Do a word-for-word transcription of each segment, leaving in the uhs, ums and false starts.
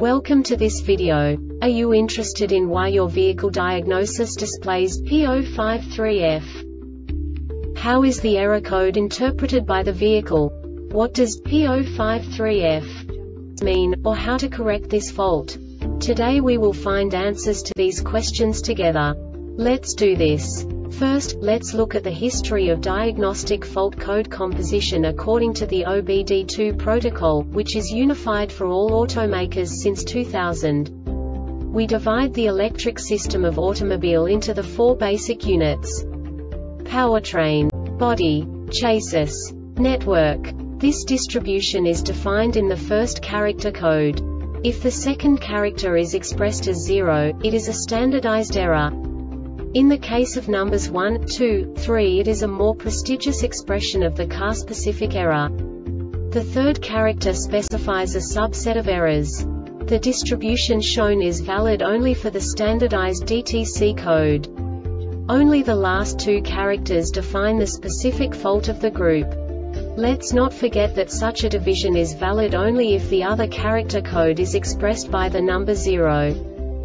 Welcome to this video. Are you interested in why your vehicle diagnosis displays P zero five three F? How is the error code interpreted by the vehicle? What does P zero five three F mean, or how to correct this fault? Today we will find answers to these questions together. Let's do this. First, let's look at the history of diagnostic fault code composition according to the O B D two protocol, which is unified for all automakers since two thousand. We divide the electric system of automobile into the four basic units: powertrain, body, chassis, network. This distribution is defined in the first character code. If the second character is expressed as zero, it is a standardized error. In the case of numbers one, two, three, it is a more prestigious expression of the car-specific error. The third character specifies a subset of errors. The distribution shown is valid only for the standardized D T C code. Only the last two characters define the specific fault of the group. Let's not forget that such a division is valid only if the other character code is expressed by the number zero.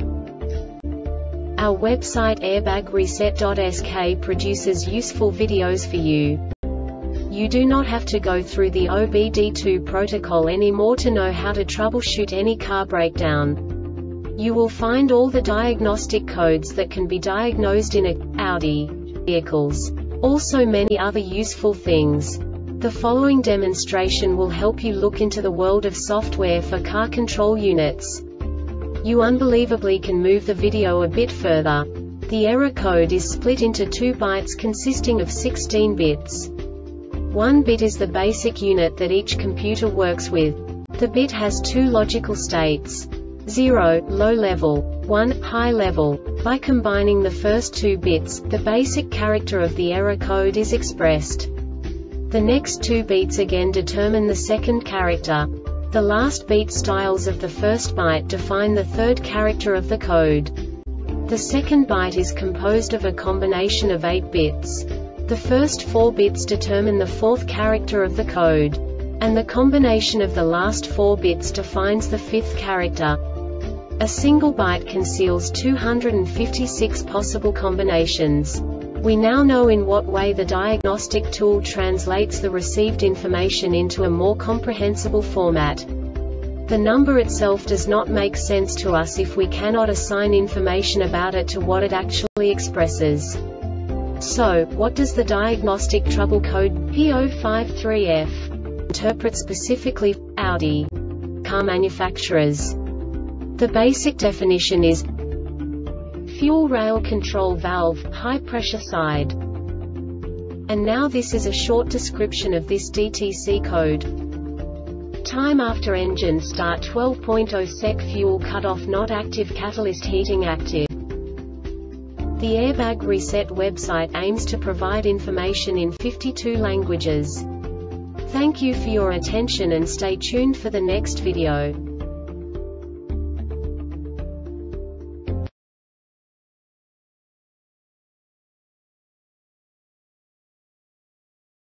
Our website airbag reset dot S K produces useful videos for you. You do not have to go through the O B D two protocol anymore to know how to troubleshoot any car breakdown. You will find all the diagnostic codes that can be diagnosed in a Audi vehicles. Also many other useful things. The following demonstration will help you look into the world of software for car control units. You unbelievably can move the video a bit further. The error code is split into two bytes consisting of sixteen bits. One bit is the basic unit that each computer works with. The bit has two logical states: zero, low level, one, high level. By combining the first two bits, the basic character of the error code is expressed. The next two bits again determine the second character. The last beat styles of the first byte define the third character of the code. The second byte is composed of a combination of eight bits. The first four bits determine the fourth character of the code. And the combination of the last four bits defines the fifth character. A single byte conceals two hundred fifty-six possible combinations. We now know in what way the diagnostic tool translates the received information into a more comprehensible format. The number itself does not make sense to us if we cannot assign information about it to what it actually expresses. So, what does the diagnostic trouble code P zero five three F interpret specifically for Audi car manufacturers? The basic definition is fuel rail control valve, high pressure side. And now this is a short description of this D T C code. Time after engine start twelve point zero sec fuel cutoff not active catalyst heating active. The Airbag Reset website aims to provide information in fifty-two languages. Thank you for your attention and stay tuned for the next video.